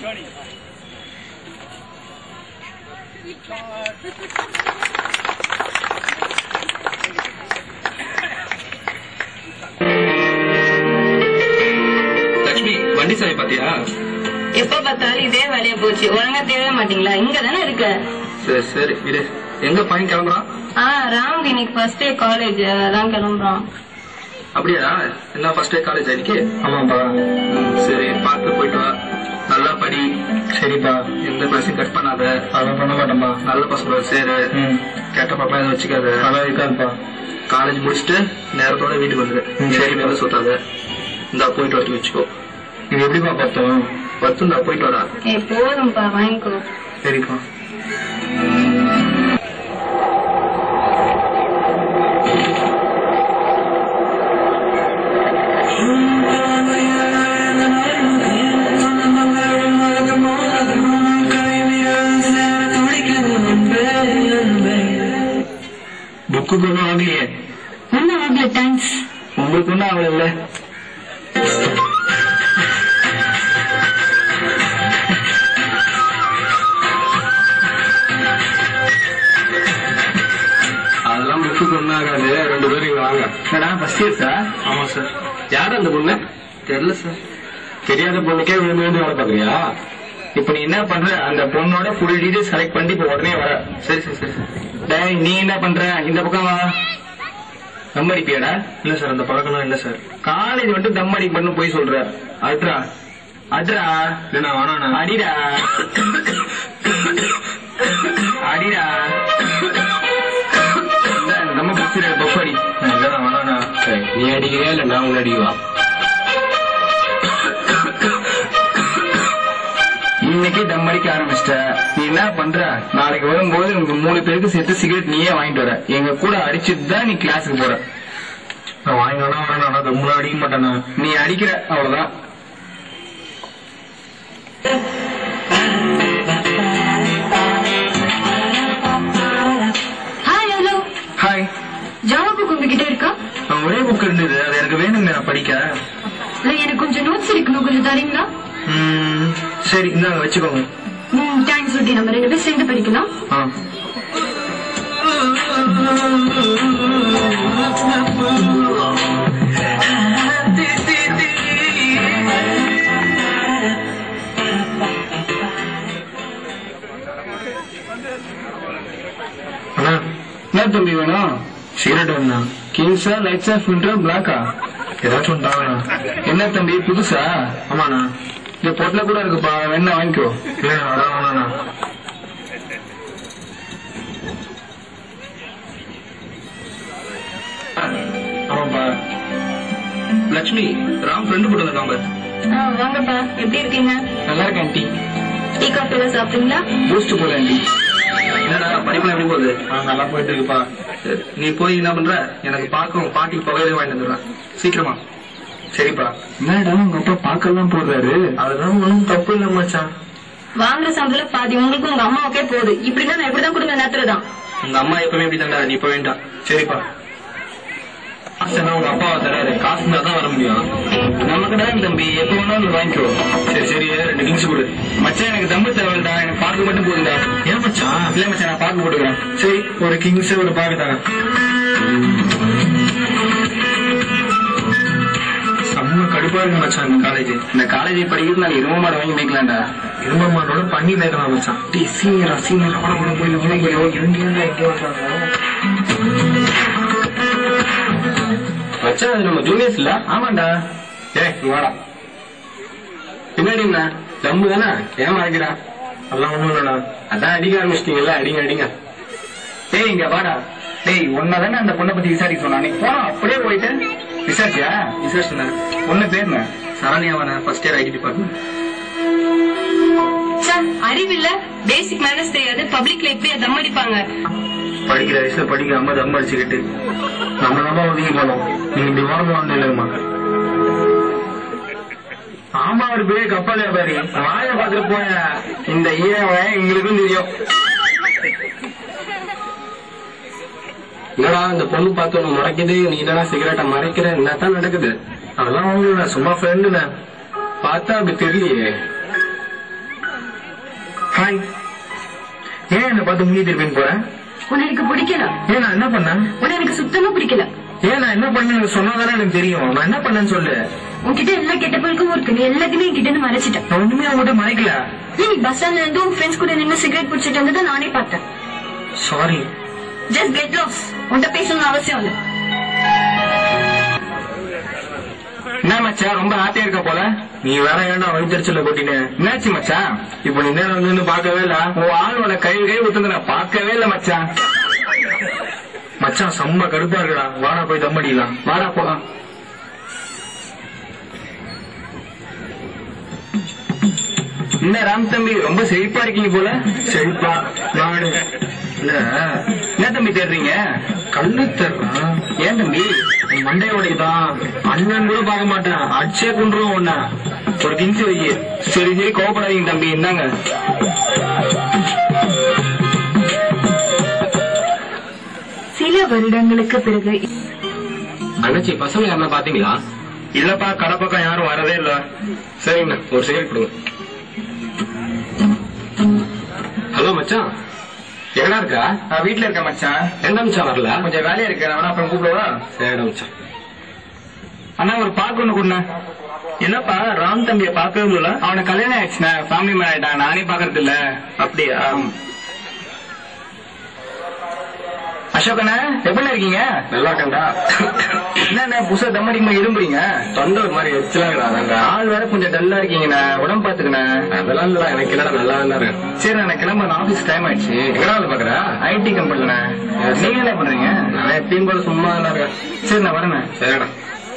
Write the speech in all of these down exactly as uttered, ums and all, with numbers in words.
லட்சுமி, வண்டி சாவி பாத்தியா? எப்ப பார்த்தாலும் இதே வேலையா போச்சு. ஒழுங்கா தேவை மாட்டீங்களா? இங்க தானே இருக்க. சரி சரி இரு. எங்க பையன் கிளம்புறான்? ஆஹ் ராம் இன்னைக்கு ஃபர்ஸ்ட் டே காலேஜ், அதான் கிளம்புறான். அப்படியா? என்ன ஃபர்ஸ்ட் டே காலேஜ் இன்னைக்கு? ஆமாப்பா. சரி, பார்த்து போயிட்டு வா. நல்லா படி. சரிப்பா. எந்த கிளாஸையும் கட் பண்ணாத. அதெல்லாம் பண்ண மாட்டேன்பா. நல்ல பசங்களோட சேரு. கேட்ட பாப்பா எதுவும் வச்சுக்காத. நல்லா இருக்காதுப்பா. காலேஜ் முடிச்சுட்டு நேரத்தோட வீட்டுக்கு வந்துரு. சரி, மேல சுத்தாத. இந்தா போயிட்டு வரட்டு வச்சுக்கோ. இது எப்படிப்பா பத்தும்? பத்து இந்தா போயிட்டு வரா. ஏ போதும்பா, வாங்கிக்கோ. சரிப்பா. புக்குக்கு ஒன்றும் ஆகலையே. ஒன்னும் ஆகல. தேங்க்ஸ். உங்களுக்கு ஒன்றும் ஆகல. அதெல்லாம் புக்குக்கு ஒன்றும் ஆகாது. ரெண்டு பேரும் இங்க வாங்க. என்னடா ஃபர்ஸ்ட் இயர் சார்? ஆமா சார். யார் அந்த பொண்ணு? தெரியல சார். தெரியாத பொண்ணுக்கே விழுந்து விழுந்து வேலை பாக்குறியா? இப்ப நீ என்ன பண்ற, அந்த பொண்ணோட ஃபுல் டீடைல்ஸ் செலக்ட் பண்ணி இப்ப உடனே வர. சரி சரி சரி சார். டேய், நீ என்ன பண்ற? இந்த பக்கம் வா. தம் அடிப்பியாடா? இல்ல சார், அந்த பழக்கம்லாம் இல்ல சார். காலேஜ் வந்துட்டு தம் அடிப்பண்ணு போய் சொல்ற. அட்ரா அட்ரா. இல்ல வேணா. அடிடா அடிடா. நம்ம பிடிச்சிட பஃப் அடி. வேணா. நீ அடிக்கிறியா இல்ல நான் உன்னை அடிக்குவா? இன்னைக்கு தம் அடிக்க ஆரம்பிச்சிட்ட. நீ என்ன பண்ற, நாளைக்கு வரும்போது உங்க மூணு பேருக்கு சேர்த்து சிகரெட் நீயே வாங்கிட்டு வர. எங்க கூட அடிச்சுட்டு தான் நீ கிளாஸுக்கு போற. நான் வாங்கினா வேணா, தம்முலாம் அடிக்க மாட்டேன். நீ அடிக்கிற, அவ்வளவுதான். Hi. Hello. Hi. Java book உங்ககிட்ட இருக்கா? ஒரே புக் இருந்தது, அது எனக்கு வேணுங்க நான் படிக்க. எனக்கு கொஞ்சம் நோட்ஸ் இருக்கணும், கொஞ்சம் தரீங்களா? சரி, இந்தாங்க வச்சுக்கோங்க. ம் தேங்க்ஸ். ஓகே, நம்ம ரெண்டு பேரும் சேர்ந்து படிக்கலாம். ஆ. என்ன தம்பி வேணும்? சிகரெட் வேணா? கிங்ஸா, லைட்ஸா, ஃபில்டரா, பிளாக்கா? ஏதாச்சும் ஒன்று தாங்கண்ணா. என்ன தம்பி புதுசா? ஆமாண்ணா. இந்த பொட்டில கூட இருக்குப்பா, வேணா வாங்கிக்கோ. இல்லைண்ணா, அதான் வேணாண்ணா. ஆமாப்பா. லட்சுமி, ராம் ஃப்ரெண்டு போட்டு வந்திருக்காங்க. வாங்கப்பா, எப்படி இருக்கீங்க? நல்லா இருக்கேன் ஆண்டி. டீ காஃபி எல்லாம் சாப்பிட்டீங்களா? பூஸ்ட் போல ஆண்டி. என்னடா படிப்புலாம் எப்படி போகுது? நல்லா போயிட்டு இருக்குப்பா. சரி, நீ போய் என்ன பண்ற, எனக்கு பார்க்கும் பாட்டிக்கு புகையில வாங்கிட்டு வந்துடுறேன் சீக்கிரமா. சரிப்பா. மேடம், உங்க அப்பா பார்க்கலாம் போறாரு. அதெல்லாம் ஒன்றும் தப்பு இல்ல மச்சான். வாங்குற சம்பளம் பாதி உங்களுக்கு உங்க அம்மாவுக்கே போகுது. இப்படின்னா நான் எப்படிதான் குடும்ப நேரத்துலதான். உங்க அம்மா எப்பவுமே இப்படி தாண்டா, நீ போய் வேண்டாம். சரிப்பா. காசுனா உங்க அப்பாவை தராரு, காசுனா தான் வர முடியும். நமக்கு தான் தம்பி, எப்ப வேணாலும் வாங்கிக்கோ. சரி சரி, ரெண்டு கிங்ஸ் கொடு. மச்சான், எனக்கு தம்பு தேவைடா, எனக்கு பாக்கு மட்டும் போதுண்டா. ஏன் மச்சான்? இல்ல மச்சான், நான் பாக்கு போட்டுக்கிறேன். சரி, ஒரு கிங்ஸ் ஒரு பாக்கு தாங்க. செம்ம கடுப்பா இருக்கு மச்சான் இந்த காலேஜ். இந்த காலேஜ் படிக்கிறது நான் இரும்ப மாடு வாங்கி மேய்க்கலாம்டா. இரும்ப மாடோட பண்ணி மேய்க்கலாம் மச்சான். டீ சீனியரா சீனியர் அவனை கூட போய் இங்கே எங்கே வந்தாங்க மச்சான், அது நம்ம ஜூனியர்ஸ் இல்ல? ஆமாண்டா. ஏ வாடா பின்னாடி. தம்பு தானே, ஏன் மறைக்கிறா? அதெல்லாம் ஒண்ணும் இல்லடா. அதான் அடிக்க ஆரம்பிச்சிட்டீங்கல்ல, அடிங்க அடிங்க. டேய் இங்க வாடா. டேய், ஒன்னதானே அந்த பொண்ணை பத்தி விசாரிக்க சொன்னா, நீ போனா அப்படியே போயிட்டு விசாரிச்சியா? விசேஷம் பொண்ணு பேருங்க சரணியாவன, ஃபர்ஸ்ட் இயர் ஐடி டிபார்ட்மெண்ட். அறிவில்ல, பேசிக் மேனஸ் தெரியாது, பப்ளிக்ல எப்படி தம் அடிப்பாங்க? படிக்கிற வயசுல படிக்காம தம் அடிச்சுக்கிட்டு நம்ம நம்ம ஒதுங்கி போனோம். நீங்க இப்படி ஓரமா வந்து இல்லைங்கம்மா. ஆமா, ஒரு பெரிய கப்பல் வியாபாரி. வாய பார்த்துட்டு போய இந்த ஈரவன் எங்களுக்கும் தெரியும். என்னடா இந்த பொண்ணு பார்த்து ஒண்ணு மறைக்குது, நீ என்னடா சிகரெட்டை மறைக்கிற, என்னத்தான் நடக்குது? அதெல்லாம் ஒண்ணு சும்மா ஃப்ரெண்டுண்ண. பார்த்தா அப்படி தெரியலையே. ஹாய். ஏன் என்ன பார்த்து மூஞ்சி திருப்பின்னு போறேன்? உன்னை எனக்கு பிடிக்கல. ஏன் நான் என்ன பண்ணேன்? உன்னை எனக்கு சுத்தமா பிடிக்கல. ஏன் நான் என்ன பண்ணேன்னு சொன்னாதானே எனக்கு தெரியும். நான் என்ன பண்ணேன்னு சொல்லு. உன்கிட்ட எல்லா கெட்ட பழக்கமும் இருக்கு. நீ எல்லாத்தையுமே என்கிட்ட இருந்து மறைச்சிட்டேன். நான் ஒண்ணுமே அவங்ககிட்ட மறைக்கல. நீ பஸ் ஸ்டாண்ட்ல இருந்து உன் ஃப்ரெண்ட்ஸ் கூட நின்று சிகரெட் பிடிச்சிட்டு வந்ததை நானே பார்த்தேன். சாரி. Just get lost. உன்கிட்ட பேசணும்னு அவசியம் இல்லை. என்ன மச்சான் ரொம்ப ஹாப்பியா இருக்க போல? நீ வேற ஏன்டா வயிற்றுச்சல கொட்டினே? என்னாச்சு மச்சான்? இப்ப நீ நேரம் வந்து பாக்கவே இல்ல. உன் ஆளோட கை கை ஊத்துந்து நான் பார்க்கவே இல்ல மச்சான். மச்சான் செம்ம கடுப்பா இருக்குடா. வாடா போய் தம் அடிக்கலாம். வாடா போலாம். என்ன ராம் தம்பி ரொம்ப செழிப்பா இருக்கீங்க போல? செழிப்பா நாடு இல்ல. என்ன தம்பி தேடுறீங்க? கண்ணு தர்றான். ஏன் தம்பி? மண்டையோடைக்குதான். அண்ணன் கூட பார்க்க மாட்டேன். அடிச்சே குன்றுவோம் ஒண்ணு. ஒரு கிஞ்சி வை. சரி சரி கோவப்படாதீங்க தம்பி. இந்தாங்க. சில வருடங்களுக்கு பிறகு அண்ணாச்சி பசங்க யாருன்னா பாத்தீங்களா? இல்லப்பா, கடை பக்கம் யாரும் வரதே இல்ல. சரிங்கண்ணா ஒரு சிகரெட் கொடுங்க. ஹலோ மச்சான், எங்கடா இருக்கா? நான் வீட்டுல இருக்கேன் மச்சான். எந்த மச்சான் வரல? கொஞ்சம் வேலையா இருக்கு. நான் அப்புறம் கூப்பிடுவா. சரிடா மச்சான். அண்ணா ஒரு பாக்கு ஒண்ணு கொடுண்ண. என்னப்பா ராம் தம்பிய பாக்கவே முடியல? அவனுக்கு கல்யாணம் ஆயிடுச்சுண்ணா. ஃபேமிலி மேன் ஆயிட்டான். நானே பாக்குறது இல்ல. அப்படியா? அசோகண்ணா எப்படி இருக்கீங்க? நல்லா இருக்கேன்டா. என்ன புதுசா தம்மடிக்குமா இரும்புறீங்க? தொண்டை ஒரு மாதிரி எச்சலாங்க. ஆள் வேற கொஞ்சம் டல்லா இருக்கீங்கண்ணா. உடம்பு பாத்துக்கண்ணா. அதெல்லாம் இல்ல, எனக்கு என்னடா நல்லா தான் இருக்கு. சரி நான் கிளம்ப, ஆபீஸ் டைம் ஆயிடுச்சு. எங்கடா வந்து பாக்குறா? ஐடி கம்பெனில. நீங்க என்ன பண்றீங்க? நான் எப்பயும் போல சும்மா தான் இருக்கேன். சரி நான் வரேண்ணா. சரிடா.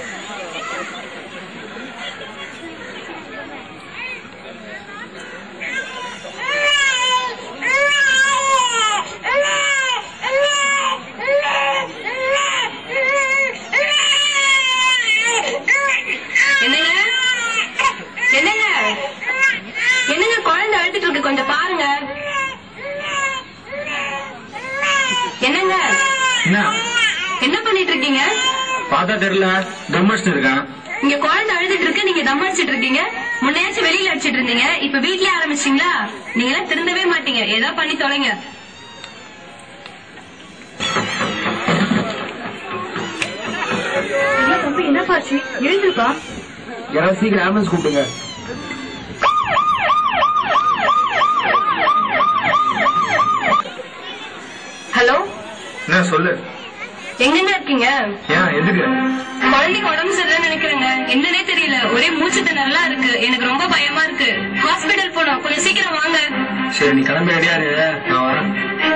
கொஞ்சம் பாருங்க. என்னங்க என்ன பண்ணிட்டு இருக்கீங்க? பார்த்தா தெரியல. தம் அடிச்சுட்டு இருக்கேன். இங்க குழந்தை அழுதுட்டு இருக்கு, நீங்க தம் அடிச்சிட்டு இருக்கீங்க. முன்னையாச்சும் வெளியில அடிச்சிட்டு இருந்தீங்க, இப்ப வீட்லயே ஆரம்பிச்சிங்களா? நீங்க எல்லாம் திருந்தவே மாட்டீங்க. ஏதோ பண்ணி தொலைங்க. தம்பி என்ன பாச்சு? எழுந்துப்பா. யாராவது சீக்கிரம் ஆம்புலன்ஸ் கூப்பிடுங்க. ஹலோ, என்ன சொல்லு. எங்க இருக்கீங்க? ஏன் எதுக்கு? குழந்தைக்கு உடம்பு சரியில்லைன்னு நினைக்கிறேங்க. என்னன்னே தெரியல, ஒரே மூச்சு திணறலா இருக்கு. எனக்கு ரொம்ப பயமா இருக்கு. ஹாஸ்பிடல் போனோம், கொஞ்சம் சீக்கிரம் வாங்க. சரி நீ கிளம்பி ரெடியா இரு, நான் வரேன்.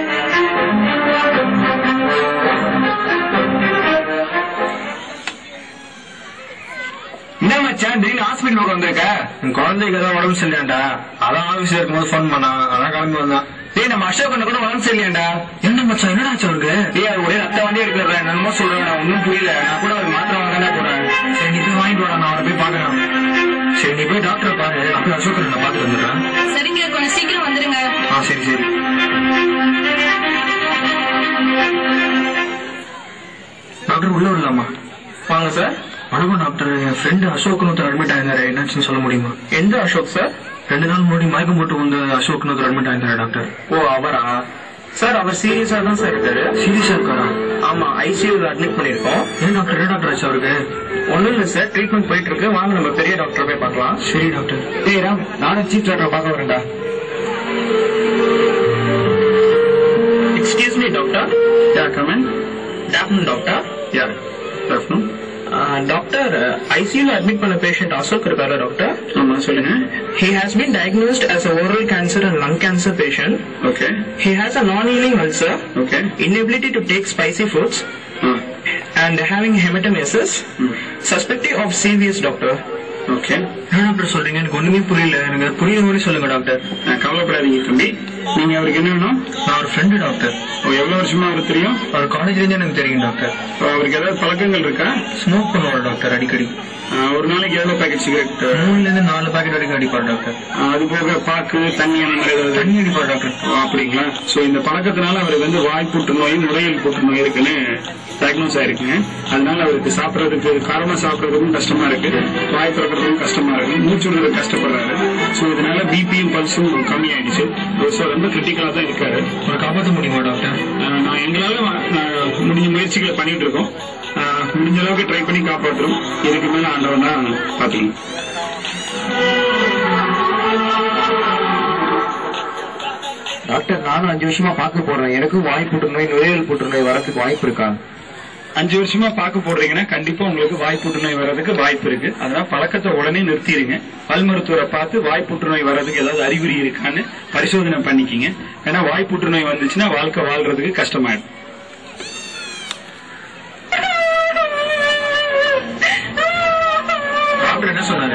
என்ன மச்சான் திடீர்னு ஹாஸ்பிட்டல் பக்கம் வந்திருக்க? என் குழந்தைக்கு ஏதாவது உடம்பு சரியில்லையாண்டா. அதான் ஆபீஸ்ல இருக்கும்போது போன் பண்ணா. அதான் கிளம்பி வந்தான். டேய் நம்ம அசோக் கூட உடம்பு சரியில்லையாண்டா. என்ன மச்சான் என்னடா சொல்லுங்க? டேய் அது ஒரே ரத்த வண்டியா இருக்கிற என்னமோ சொல்றேன். ஒன்னும் புரியல. நான் கூட ஒரு மாத்திரை வாங்க போறேன். சரி நீ போய் வாங்கிட்டு வரா, நான் அவரை போய் பாக்குறேன். சரி நீ போய் டாக்டரை பாரு. அப்படி அசோக் நான் பாத்துட்டு வந்துடுறேன். சரிங்க, கொஞ்சம் சீக்கிரம் வந்துருங்க. ஆ சரி சரி. டாக்டர் உள்ள விடலாமா? வாங்க சார். வணக்கம் டாக்டர். என் ஃப்ரெண்டு அசோக் ஒருத்தர் அட்மிட் ஆயிருந்தாரு. என்னாச்சுன்னு சொல்ல முடியுமா? எந்த அசோக் சார்? ரெண்டு நாள் முன்னாடி மயக்கம் போட்டு வந்து அசோக் ஒருத்தர் அட்மிட் ஆயிருந்தாரு டாக்டர். ஓ அவரா சார்? அவர் சீரியஸா தான் சார் இருக்காரு. சீரியஸா இருக்காரா? ஆமா, ஐசியூல அட்மிட் பண்ணிருக்கோம். ஏன் டாக்டர்? என்ன டாக்டர் ஆச்சு அவருக்கு? ஒண்ணும் இல்ல சார், ட்ரீட்மெண்ட் போயிட்டு இருக்கு. வாங்க நம்ம பெரிய டாக்டர் போய் பார்க்கலாம். சரி டாக்டர். டேய் ராம், நானும் சீஃப் டாக்டர் பார்க்க வரேன்டா. Excuse me doctor. Yeah come in. Good afternoon doctor. Yeah good afternoon. Doctor, ஐசியூல அட்மிட் பண்ண பேஷண்ட் அசோக் இருக்காரு டாக்டர்? ஆமா சொல்லுங்க. He has been diagnosed as a oral cancer and lung cancer patient. Okay. He has a non-healing ulcer, okay. inability to take spicy foods, and having hematemesis. Suspecting of C V S doctor. Okay. என்ன doctor சொல்றீங்க? எனக்கு ஒண்ணுமே புரியல. எனக்கு புரியுற மாதிரி சொல்லுங்க doctor. கவலைப்படாதீங்க தம்பி. நீங்க அவருக்கு என்ன வேணும்? நான் ஒரு ஃப்ரெண்டு டாக்டர். எவ்வளவு வருஷமா அவருக்கு தெரியும்? அவர் காலேஜ்ல இருந்து எனக்கு தெரியும் டாக்டர். அவருக்கு ஏதாவது பழக்கங்கள் இருக்கா? ஸ்மோக் பண்ணுவார் டாக்டர் அடிக்கடி. ஒரு நாளைக்கு எவ்வளவு பாக்கெட் சிகரெட்? மூணுல இருந்து நாலு பாக்கெட் வரைக்கும் அடிப்பாரு டாக்டர். அது போக பாக்கு, தண்ணி அந்த மாதிரி ஏதாவது? தண்ணி அடிப்பாரு டாக்டர். அப்படிங்களா? சோ இந்த பழக்கத்தினால அவருக்கு வந்து வாய் புற்றுநோய், நுரையீரல் புற்றுநோய் இருக்குன்னு டயக்னோஸ் ஆயிருக்குங்க. அதனால அவருக்கு சாப்பிடறதுக்கு, காரணம் சாப்பிடறதுக்கும் கஷ்டமா இருக்கு, வாய் திறக்கிறதுக்கும் கஷ்டமா இருக்கு, மூச்சு விடுறது கஷ்டப்படுறாரு. சோ இதனால பிபியும் பல்ஸும் கம்மி ஆயிடுச்சு. சோ ரொம்ப கிரிட்டிக்கலா தான் இருக்காரு. ஒரு காப்பாற்ற முடியுமா டாக்டர்? நான் எங்களால முடிஞ்ச முயற்சிகளை பண்ணிட்டு இருக்கோம். முடிஞ்ச அளவுக்கு ட்ரை பண்ணி காப்பாற்றுறோம். இதுக்கு மேல ஆண்டவன் தான் பாத்துக்கணும். டாக்டர், நானும் அஞ்சு வருஷமா பார்க்க போறேன். எனக்கும் வாய் புற்றுநோய், நுரையீரல் புற்றுநோய் வரதுக்கு வாய்ப்பு இருக்கா? அஞ்சு வருஷமா பார்க்க போடுறீங்கன்னா கண்டிப்பா உங்களுக்கு வாய் புற்றுநோய் வர்றதுக்கு வாய்ப்பு இருக்கு. அதனால பழக்கத்தை உடனே நிறுத்திடுங்க. பல் மருத்துவரை பார்த்து வாய் புற்றுநோய் வர்றதுக்கு ஏதாவது அறிகுறி இருக்கான்னு பரிசோதனை பண்ணிக்கிங்க. ஏன்னா வாய் புற்றுநோய் வந்துச்சுன்னா வாழ்க்கை வாழ்றதுக்கு கஷ்டமாயிடும். டாக்டர் என்ன சொன்னாரு?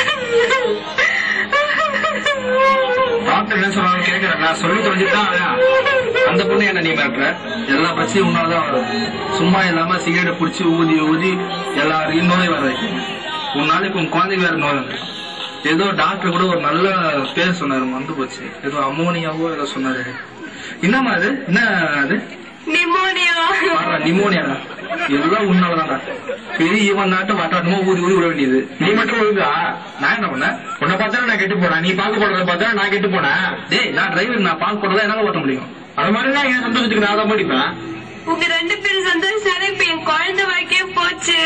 டாக்டர் என்ன சொன்னாரு கேட்கிறேன். நான் சொல்லி தொலைஞ்சுதான் அந்த பொண்ணு என்ன நீ மிரட்டுற? எல்லா பிரச்சனையும் உன்னாலதான் வரும். சும்மா இல்லாம சிகரெட் பிடிச்சி ஊதி ஊதி எல்லாருக்கும் நோய் வர வைக்கும். உன்னால இப்ப உன் குழந்தைக்கு வேற நோய் வந்து ஏதோ டாக்டர் கூட ஒரு நல்ல பேர் சொன்னாரு, வந்து போச்சு. ஏதோ அமோனியாவோ ஏதோ சொன்னாரு. என்னமா அது? என்ன அது? நிமோனியா. நிமோனியா எல்லாம் உன்னாலதான்டா. பெரிய இவன் நாட்டு வாட்டாட்டமோ ஊதி ஊதி விட வேண்டியது. நீ மட்டும் விழுதா? நான் என்ன பண்ணேன்? உன்னை பார்த்தா நான் கெட்டு போனேன். நீ பாக்கு போடுறத பார்த்தா நான் கெட்டு போனேன். டேய், நான் டிரைவர், நான் பாக்கு போடுறதா என்னால ஓட்ட முடியும். அது மாதிரிதான் என் சந்தோஷத்துக்கு நான் தான் படிப்பேன். உங்க ரெண்டு பேரும் சந்தோஷம் இப்ப என் குழந்தை வாய்க்கே போச்சு.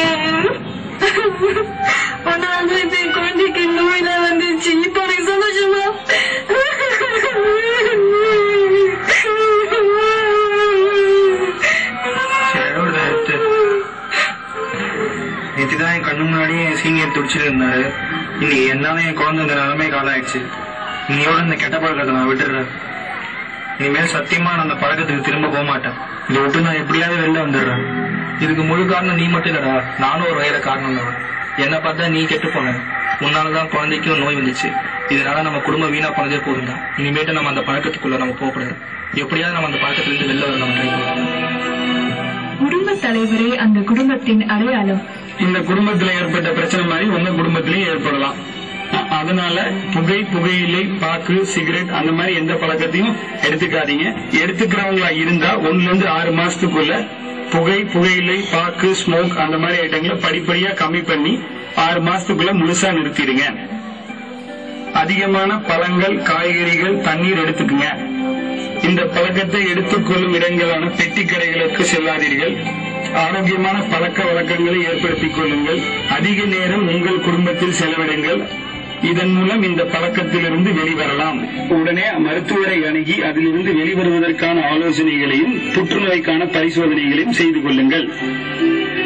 ஒன்னாவது இப்ப என் குழந்தைக்கு நோயெல்லாம் வந்துச்சு. இப்ப எனக்கு சந்தோஷமா? நேற்றுதான் என் கண்ணு முன்னாடியே என் சீனியர் துடிச்சிட்டு இருந்தாரு. இன்னைக்கு என்னால என் குழந்தை இந்த நிலைமை காலாயிடுச்சு. இன்னையோட இந்த கெட்ட பழக்கத்தை நான் விட்டுடுறேன். இனிமேல் சத்தியமா நான் அந்த பழக்கத்துக்கு திரும்ப போக மாட்டேன். இதை விட்டு நான் எப்படியாவது வெளில வந்துடுறேன். இதுக்கு முழு காரணம் நீ மட்டும் இல்லடா, நானும் ஒரு வகையில காரணம் தான். என்ன பார்த்தா நீ கெட்டு போன, உன்னாலதான் குழந்தைக்கும் நோய் வந்துச்சு. இதனால நம்ம குடும்பம் வீணா போனதே போதும்தான். இனிமேட்டு நம்ம அந்த பழக்கத்துக்குள்ள நம்ம போகக்கூடாது. எப்படியாவது நம்ம அந்த பழக்கத்திலிருந்து வெளில வர நம்ம ட்ரை பண்ணுவோம். குடும்ப தலைவரே அந்த குடும்பத்தின் அடையாளம். இந்த குடும்பத்துல ஏற்பட்ட பிரச்சனை மாதிரி உங்க குடும்பத்திலயும் ஏற்படலாம். அதனால புகை, புகையிலை, பாக்கு, சிகரெட் அந்த மாதிரி எந்த பழக்கத்தையும் எடுத்துக்காதீங்க. எடுத்துக்கிறவங்களா இருந்தா ஒன்னுல இருந்து ஆறு மாசத்துக்குள்ள புகை, புகையிலை, பாக்கு, ஸ்மோக் அந்த மாதிரி ஐட்டங்களை படிப்படியா கம்மி பண்ணி ஆறு மாசத்துக்குள்ள முழுசா நிறுத்திடுங்க. அதிகமான பழங்கள், காய்கறிகள், தண்ணீர் எடுத்துக்குங்க. இந்த பழக்கத்தை எடுத்துக்கொள்ளும் இடங்களான பெட்டி கடைகளுக்கு செல்லாதீர்கள். ஆரோக்கியமான பழக்க வழக்கங்களை ஏற்படுத்திக் கொள்ளுங்கள். அதிக நேரம் உங்கள் குடும்பத்தில் செலவிடுங்கள். இதன் மூலம் இந்த பழக்கத்திலிருந்து வெளிவரலாம். உடனே மருத்துவரை அணுகி அதிலிருந்து வெளிவருவதற்கான ஆலோசனைகளையும் புற்றுநோய்க்கான பரிசோதனைகளையும் செய்து கொள்ளுங்கள்.